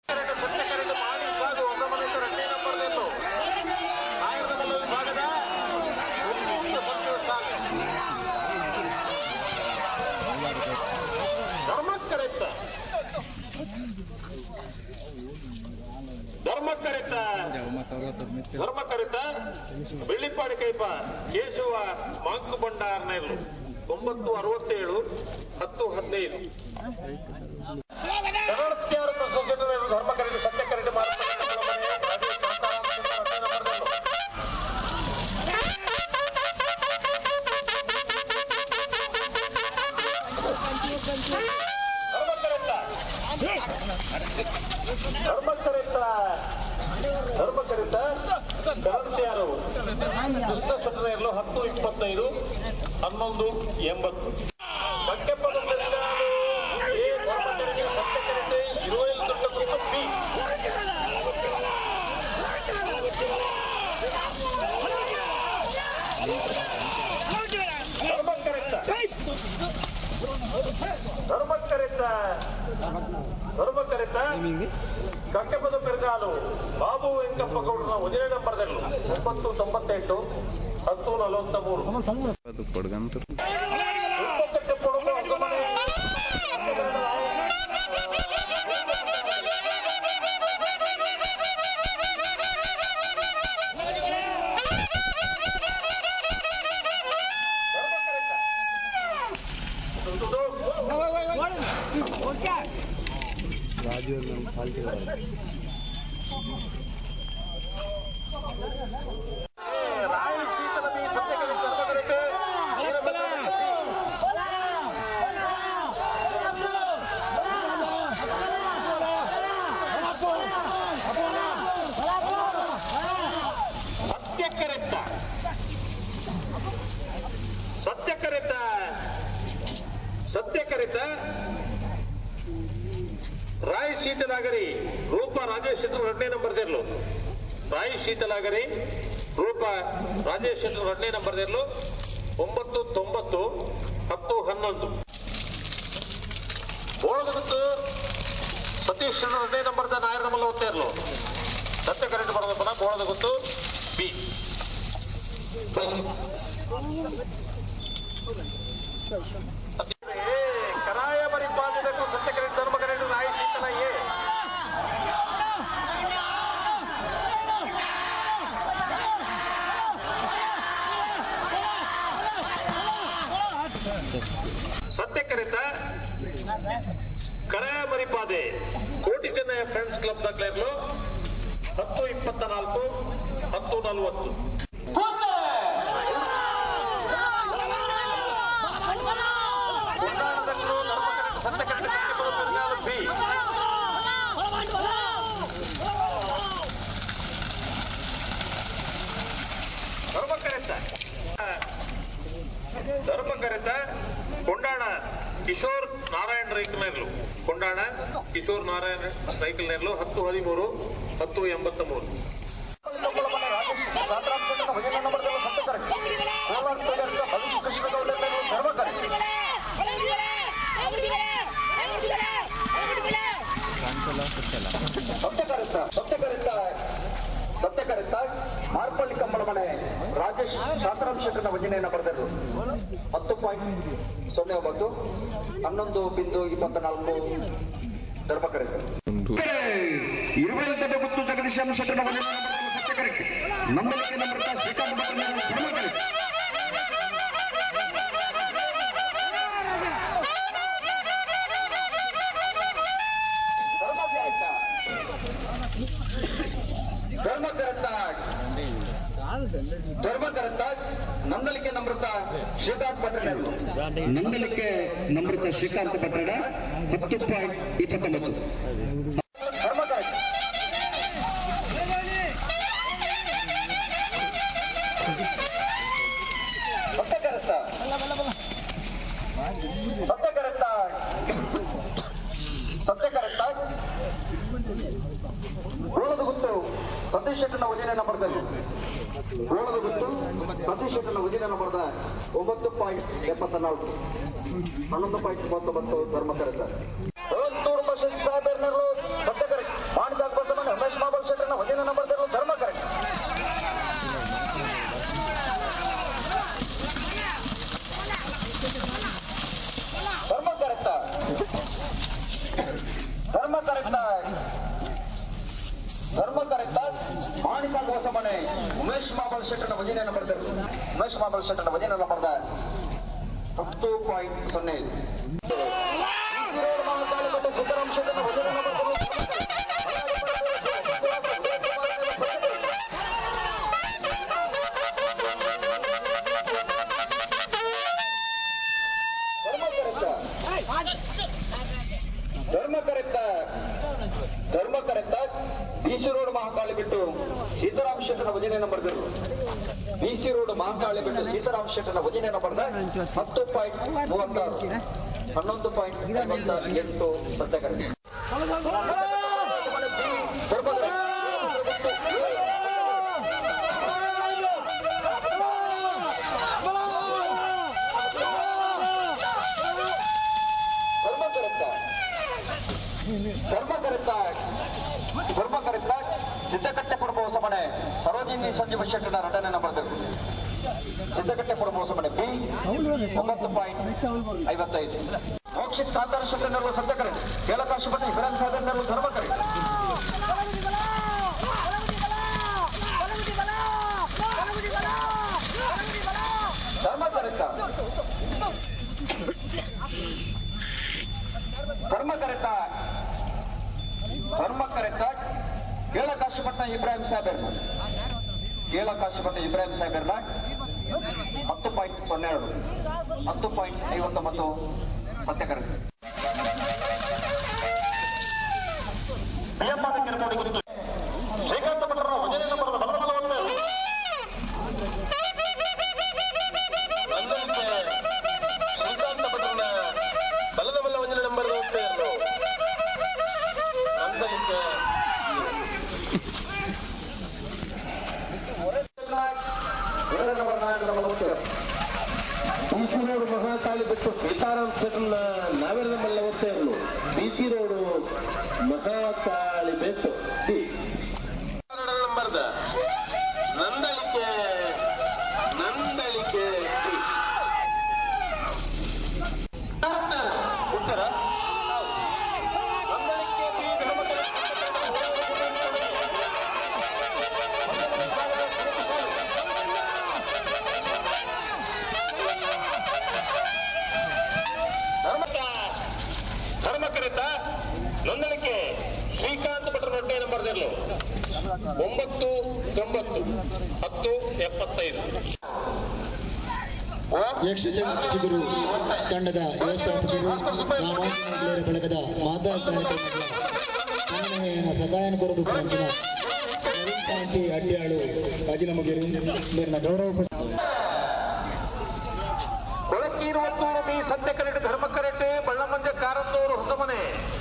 ಧರ್ಮಕರಿತ ಬೆಳ್ಳಿಪ್ಪಾಡಿ ಕೈಪ ಕೇಶವ ಮಾಂಕು ಬಂಡಾರನೇರು 967 1015 ಧರ್ಮಕರಿತ ಸತ್ಯಕರಿತ ಧರ್ಮಕರಿತ ಗರಂತಿಯಾರು ಕೃಷ್ಣ ಶೆಟ್ಟರೇರ್ಲು 1025 1180 ಮಂಟಪದ ಸತ್ಯಕರಿತೆ 25 ಬಿ ಧರ್ಮಕರಿತ ಕಟ್ಟೆಪದ ಪೆರಗಾಲು ಬಾಬು ವೆಂಕಪ್ಪ ಗೌಡರ 1ನೇ ನಂಬರ್ದಲ್ಲೂ 998 1043 ಸತ್ಯಕರಿತ ರಾಯ್ ಶೀತಲಾಗರಿ ರೂಪ ರಾಜೇಶ್ ಶೆಟ್ಟರ್ 2ನೇ ನಂಬರ್ದಲ್ಲೂ ರಾಯ್ ಶೀತಲಾಗರಿ ರೂಪ ರಾಜೇಶ್ ಶೆಟ್ಟರ್ 2ನೇ ನಂಬರ್ದಲ್ಲೂ 990 1011 ಬೋಳಗುತ್ತು ಸತೀಶ್ ಶೆಟ್ಟರ್ 2ನೇ ನಂಬರ್ದ ನಾಯರ್ ನಮ್ಮಲ್ಲಿ ಓದ್ತಾ ಇರ್ಲು ಸತ್ಯಕರಿತ ಬರೋದ ಪದ ಬೋಳಗುತ್ತು ಬಿ ಕರಾಯ ಪರಿಪಾಲನೆಗೂ ಸತ್ಯಕರಿತ ಧರ್ಮಕರಿತ ರಾಯ್ ಶೀತಲ ಎ ಸತ್ಯಕರಿತ ಕರಾಯ ಮರಿಪಾದೆ ಕೋಟಿ ಚೆನ್ನಯ ಫ್ರೆಂಡ್ಸ್ ಕ್ಲಬ್ ದಾಖಲೆಗಳು 1024 1040 ಧರ್ಮಕರಿತ ಕೊಂಡಾಣ ಕಿಶೋರ್ ನಾರಾಯಣ್ ರೈಕಲ್ನೇರ್ಲು ಕೊಂಡಾಣ ಕಿಶೋರ್ ನಾರಾಯಣ್ ರೈಕಲ್ನೇರ್ಲು 1013 1083 ಸತ್ಯಕರಿತ ಮಾರ್ಪಳ್ಳಿ ಕಂಬಳ ಮನೆ ರಾಜೇಶ್ ಶಾಂತರಾಮ್ ಶೆಟ್ಟರ್ನ 1ನೇ ನಂಬರ್ದಲ್ಲೂ 10.09 11.24 ಧರ್ಮಕರಿತ 20 ಗುತ್ತು ಜಗದೀಶ್ ಶೆಟ್ಟರ್ನ 1ನೇ ನಂಬರ್ದಲ್ಲೂ ಸತ್ಯಕರಿತ ನಂಬಲಿಕೆ ನಂಬರ್ತ ಶ್ರೀಕಾಂತ್ ಭಟ್ರ ಧರ್ಮಕರಿತ ಧರ್ಮಕರಿತ ನಂದಲಿಕೆ ನಮೃತ ಶ್ರೀಕಾಂತ್ ಭಟ್ರ ನಂದಲಿಕೆ ನಮೃತ ಶ್ರೀಕಾಂತ್ ಭಟ್ರ 10.29 ಸತ್ಯಕರಿತ ಗೋಳದ ಗುತ್ತು ಸತೀಶ್ ಶೆಟ್ಟರ್ನ 1ನೇ ನಂಬರ್ದಲ್ಲಿ ಗೋಳದ ಗುತ್ತು ಸತೀಶ್ ಶೆಟ್ಟರ್ನ 1ನೇ ನಂಬರ್ದ 9.74 11.99 ಧರ್ಮಕರಿತ ಸತ್ಯಕರಿತ ಕಮಲ್ ಶೆಟ್ಟನ ವಜನ ನಂಬರ್ದ 10.05 ಸಿದ್ದರಾಮ ಶೆಟ್ಟನ ವಜನ ನಂಬರ್ ಧರ್ಮ ಕರೆಕ್ಟ ಬಿಸಿ ರೋಡ್ ಮಹಾಕಾಳಿ ಬಿಟ್ಟು ಸೀತಾರಾಮ ಶೆಟ್ಟನ ವಜನೆ ನಂಬರ್ ಬಿಸಿ ರೋಡ್ ಮಹಾಕಾಳಿ ಬಿಟ್ಟು ಸೀತಾರಾಮ ಶೆಟ್ಟನ ವಜನೆ ನಂಬರ್ 10.36 11.58 ಸತ್ಯ ಕರೆಕ್ಟ್ ಧರ್ಮ ಕರೆಕ್ಟ ಸಿದ್ದಕಟ್ಟೆ ಪುರಮೋಸ ಮನೆ ಸರೋಜಿನಿ ಸಂಜೀವ ಶೆಟ್ಟನ ರಟನೆ ನಂಬರ್ ಸಿದ್ದಕಟ್ಟೆ ಪುರಮೋಸ ಮನೆ ಬಿ 9.55 ಮೋಕ್ಷಿತ್ ಕಾಂತಾರ ಶೆಟ್ಟನರು ಸತ್ಯ ಕರೆಕ್ಟ್ ಕೇಳಕಾಶಿ ಭಟ್ ಇಬ್ರಾಹಿಂ ಸಾಗರ್ನರು ಧರ್ಮ ಕರೆಕ್ಟ್ ಧರ್ಮ ಕರೆಕ್ಟ ಧರ್ಮ ಕರೆಕ್ಟ ಕೇಳಕಾಶಿಪಟ್ಟ ಇಬ್ರಾಹಿಂ ಸಾಹೇಬ್ ಸಾಹೇಬರ್ನ 10.02 10.59 ಸತ್ಯ ಕರೆಕ್ಟ್ ಕುರಿತು ಶ್ರೀಕಾಂತ ಭಟ್ರ ವಜನೆ ನಂಬರ್ ಶ್ರೀಕಾಂತ ಭಟ್ರನ ಬಲದ ವಜನೆ ನಂಬರ್ ಬಿಸಿ ರೋಡ್ ಮಹಾಕಾಳಿ ಬಿಟ್ಟು ಸೀತಾರಾಮ್ ಶೆಟ್ಟನ ನಾವೆಲ್ಲ ಮಲ್ಲ ಓದ್ತಾ ಇರಲು ಬಿಸಿ ರೋಡ್ ಮಹಾಕಾಳಿ ಬಿಟ್ಟು ನಂಬರ್ದ ನಂದಳಿಕೆ ಉತ್ತರ ನೋಂದಣಿಕೆ ಶ್ರೀಕಾಂತ್ ಭಟ್ರ ರೊಟ್ಟೆ ನಂಬರ್ 990 ಚಿಗುರು ತಂಡದ ವ್ಯವಸ್ಥಾಪಕರು ರಾಮಾಯಣ ಬಳಗದ ಮಾತಾ ಕಾರ್ಯಕ್ರಮಗಳ ಸಹಾಯನ ಕೊರದು ಪ್ರಾಂತಿನ ಶಾಂತಿ ಅಡ್ಡಿಯಾಳು ರಾಜೀನಾಮೆಗೆ ಮೇಲಿನ ಗೌರವ ಕೊಳಕೀರುವತ್ತೂರು ಬಿ ಸತ್ಯ ಕರೆಕ್ಟ್ ಧರ್ಮ ಕರೆಕ್ಟ್ ಬಳ್ಳಮಂಜ ಕಾರಂದೂರು ಹೊಸಮನೆ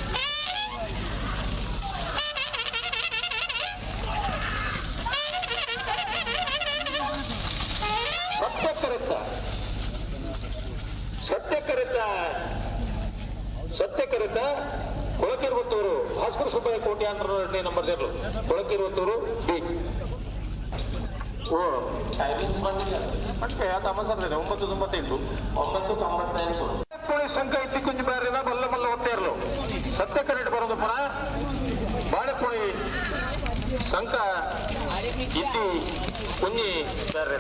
ಸತ್ಯ ಕರೆತ ಕೊಳಕಿರುವತ್ತೂರು ಭಾಸ್ಕರ ಸುಬ್ಬಯ್ಯ ಕೋಟ್ಯಾಂತರ ನಂಬರ್ ಕೊಳಕಿರುವತ್ತೂರು ಬಿ అంటే తమసండి 998 ಸಂಘ ಇಟ್ಟಿ ಕುಂಜಿ ಬೇರೆನ ಮಲ್ಲ ಹೋಗ್ತಾ ಇರಲು ಸತ್ಯ ಕರೆಕ್ಟ್ ಬರೋದು ಪುನಃ ಬಾಳೆಪುಳಿ ಸಂಘ ಇಟ್ಟಿ ಕುಂಜಿ ಬೇರೆನ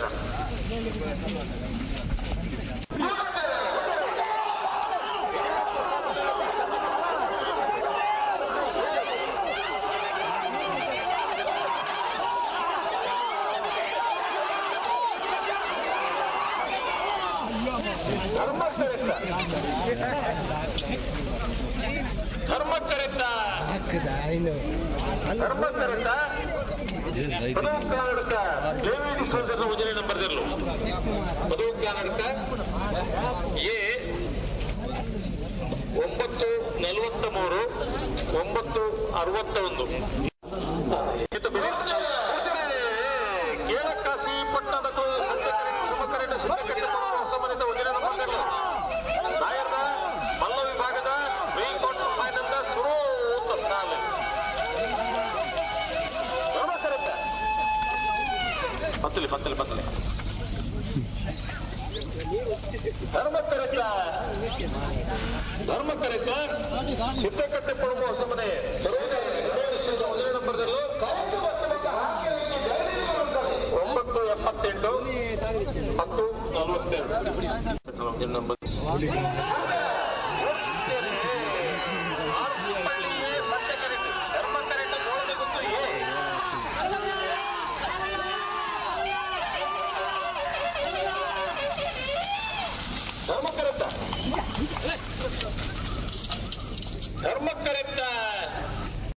ಯೋಜನೆ ನಂಬರ್ ಪದವು ಕರ್ನಾಟಕ ಎ 943 961 ಕೇಳಕಾಸಿ ಪಟ್ಟಣದ ಸಂಬಂಧಿತ ಯೋಜನೆ ನಂಬರ್ ನಾಯರ್ನ ಮಲ್ಲ ವಿಭಾಗದ ಪ್ರೀ ಕ್ವಾರ್ಟರ್ ಫೈನಲ್ ಸುರೋತ ಸಾಲೆ ಪತ್ತಲಿ ಧರ್ಮ ಕರೆತ ಸಿದ್ದಕಟ್ಟೆ ಪಡುವ ಹೊಸಮನೆ ಮೊದಲನೇ ನಂಬರ್ದಲ್ಲೂ 978 10:42.